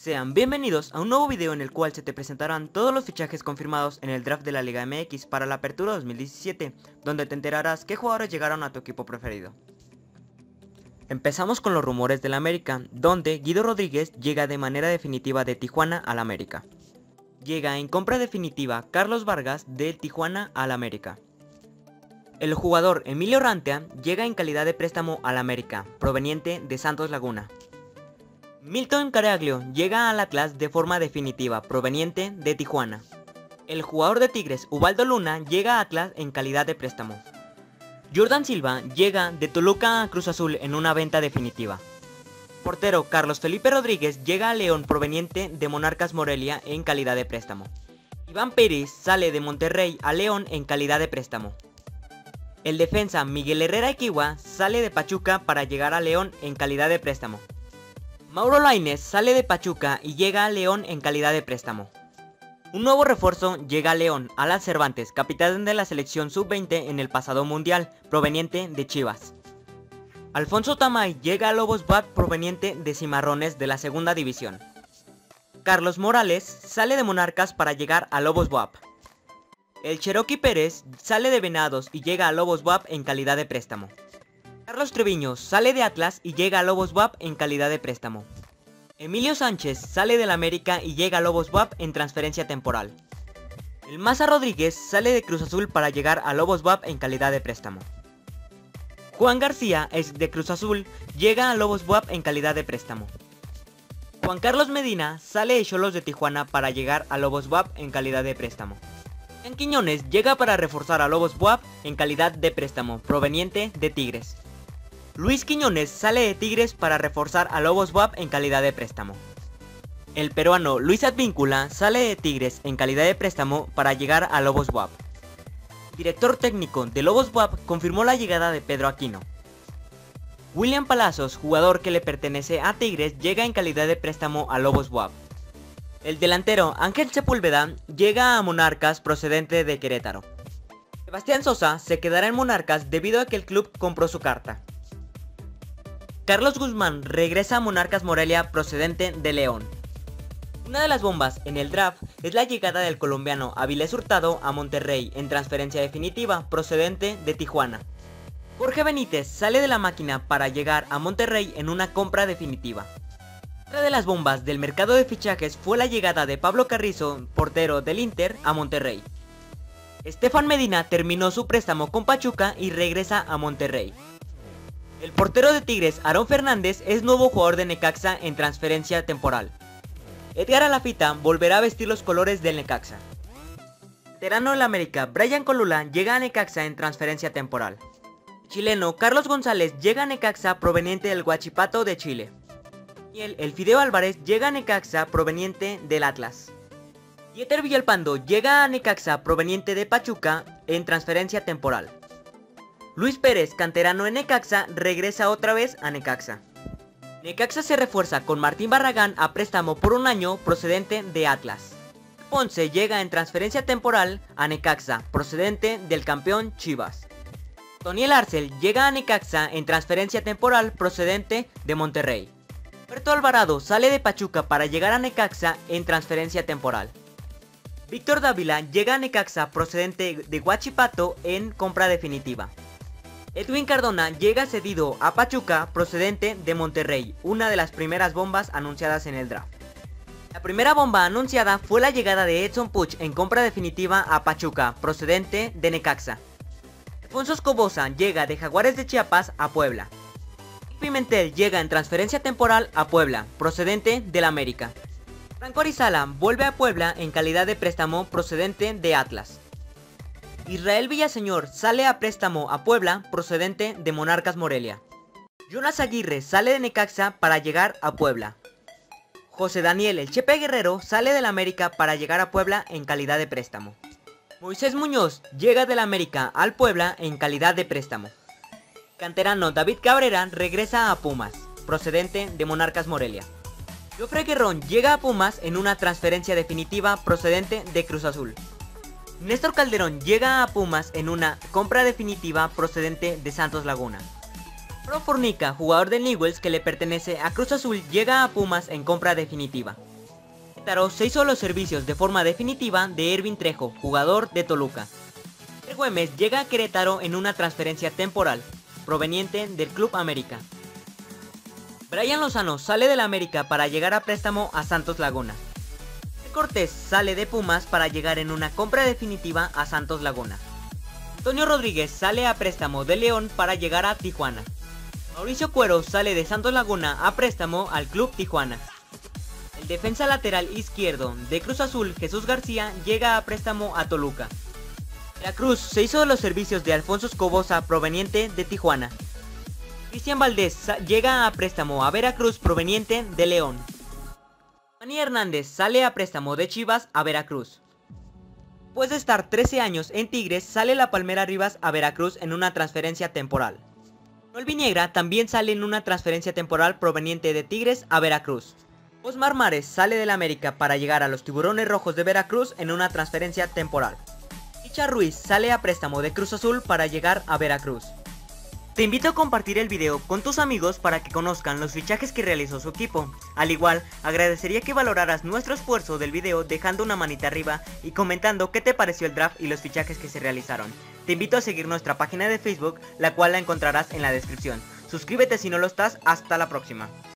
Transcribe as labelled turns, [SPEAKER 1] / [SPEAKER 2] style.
[SPEAKER 1] Sean bienvenidos a un nuevo video en el cual se te presentarán todos los fichajes confirmados en el draft de la Liga MX para la apertura 2017, donde te enterarás qué jugadores llegaron a tu equipo preferido. Empezamos con los rumores del América, donde Guido Rodríguez llega de manera definitiva de Tijuana al América. Llega en compra definitiva Carlos Vargas de Tijuana al América. El jugador Emilio Rantea llega en calidad de préstamo al América, proveniente de Santos Laguna. Milton Caraglio llega al Atlas de forma definitiva, proveniente de Tijuana. El jugador de Tigres, Ubaldo Luna, llega a Atlas en calidad de préstamo. Jordan Silva llega de Toluca a Cruz Azul en una venta definitiva. Portero Carlos Felipe Rodríguez llega a León proveniente de Monarcas Morelia en calidad de préstamo. Iván Pérez sale de Monterrey a León en calidad de préstamo. El defensa Miguel Herrera Equigua sale de Pachuca para llegar a León en calidad de préstamo. Mauro Lainez sale de Pachuca y llega a León en calidad de préstamo. Un nuevo refuerzo llega a León, Alan Cervantes, capitán de la selección sub-20 en el pasado mundial, proveniente de Chivas. Alfonso Tamay llega a Lobos BUAP proveniente de Cimarrones de la segunda división. Carlos Morales sale de Monarcas para llegar a Lobos BUAP. El Cherokee Pérez sale de Venados y llega a Lobos BUAP en calidad de préstamo. Carlos Treviño sale de Atlas y llega a Lobos BUAP en calidad de préstamo. Emilio Sánchez sale del América y llega a Lobos BUAP en transferencia temporal. El Maza Rodríguez sale de Cruz Azul para llegar a Lobos BUAP en calidad de préstamo. Juan García, ex de Cruz Azul, llega a Lobos BUAP en calidad de préstamo. Juan Carlos Medina sale de Xolos de Tijuana para llegar a Lobos BUAP en calidad de préstamo. Ian Quiñones llega para reforzar a Lobos BUAP en calidad de préstamo, proveniente de Tigres. Luis Quiñones sale de Tigres para reforzar a Lobos BUAP en calidad de préstamo. El peruano Luis Advíncula sale de Tigres en calidad de préstamo para llegar a Lobos BUAP. Director técnico de Lobos BUAP confirmó la llegada de Pedro Aquino. William Palazos, jugador que le pertenece a Tigres, llega en calidad de préstamo a Lobos BUAP. El delantero Ángel Sepúlveda llega a Monarcas procedente de Querétaro. Sebastián Sosa se quedará en Monarcas debido a que el club compró su carta. Carlos Guzmán regresa a Monarcas Morelia procedente de León. Una de las bombas en el draft es la llegada del colombiano Avilés Hurtado a Monterrey en transferencia definitiva procedente de Tijuana. Jorge Benítez sale de la máquina para llegar a Monterrey en una compra definitiva. Otra de las bombas del mercado de fichajes fue la llegada de Pablo Carrizo, portero del Inter, a Monterrey. Estefan Medina terminó su préstamo con Pachuca y regresa a Monterrey. El portero de Tigres, Aarón Fernández, es nuevo jugador de Necaxa en transferencia temporal. Edgar Alafita volverá a vestir los colores del Necaxa. Veterano del América, Brian Colula llega a Necaxa en transferencia temporal. Chileno Carlos González llega a Necaxa proveniente del Huachipato de Chile. Y el Fideo Álvarez llega a Necaxa proveniente del Atlas. Dieter Villalpando llega a Necaxa proveniente de Pachuca en transferencia temporal. Luis Pérez, canterano en Necaxa, regresa otra vez a Necaxa. Necaxa se refuerza con Martín Barragán a préstamo por un año procedente de Atlas. Ponce llega en transferencia temporal a Necaxa, procedente del campeón Chivas. Toniel Arcel llega a Necaxa en transferencia temporal procedente de Monterrey. Roberto Alvarado sale de Pachuca para llegar a Necaxa en transferencia temporal. Víctor Dávila llega a Necaxa procedente de Huachipato en compra definitiva. Edwin Cardona llega cedido a Pachuca procedente de Monterrey, una de las primeras bombas anunciadas en el draft. La primera bomba anunciada fue la llegada de Edson Puch en compra definitiva a Pachuca procedente de Necaxa. Alfonso Escobosa llega de Jaguares de Chiapas a Puebla. Pimentel llega en transferencia temporal a Puebla procedente del América. Franco Arizala vuelve a Puebla en calidad de préstamo procedente de Atlas. Israel Villaseñor sale a préstamo a Puebla procedente de Monarcas Morelia. Jonas Aguirre sale de Necaxa para llegar a Puebla. José Daniel El Chepe Guerrero sale del América para llegar a Puebla en calidad de préstamo. Moisés Muñoz llega del América al Puebla en calidad de préstamo. Canterano David Cabrera regresa a Pumas, procedente de Monarcas Morelia. Jofre Guerrón llega a Pumas en una transferencia definitiva procedente de Cruz Azul. Néstor Calderón llega a Pumas en una compra definitiva procedente de Santos Laguna. Pro Fornica, jugador de Newell's que le pertenece a Cruz Azul, llega a Pumas en compra definitiva. Querétaro se hizo los servicios de forma definitiva de Ervin Trejo, jugador de Toluca. Güemes llega a Querétaro en una transferencia temporal, proveniente del Club América. Brian Lozano sale del América para llegar a préstamo a Santos Laguna. Cortés sale de Pumas para llegar en una compra definitiva a Santos Laguna. Antonio Rodríguez sale a préstamo de León para llegar a Tijuana. Mauricio Cuero sale de Santos Laguna a préstamo al Club Tijuana. El defensa lateral izquierdo de Cruz Azul, Jesús García, llega a préstamo a Toluca. Veracruz se hizo de los servicios de Alfonso Escobosa proveniente de Tijuana. Cristian Valdés llega a préstamo a Veracruz proveniente de León. Manny Hernández sale a préstamo de Chivas a Veracruz. Después de estar 13 años en Tigres, sale la Palmera Rivas a Veracruz en una transferencia temporal. Manuel Viniegra también sale en una transferencia temporal proveniente de Tigres a Veracruz. Osmar Mares sale del América para llegar a los Tiburones Rojos de Veracruz en una transferencia temporal. Richard Ruiz sale a préstamo de Cruz Azul para llegar a Veracruz. Te invito a compartir el video con tus amigos para que conozcan los fichajes que realizó su equipo. Al igual, agradecería que valoraras nuestro esfuerzo del video dejando una manita arriba y comentando qué te pareció el draft y los fichajes que se realizaron. Te invito a seguir nuestra página de Facebook, la cual la encontrarás en la descripción. Suscríbete si no lo estás, hasta la próxima.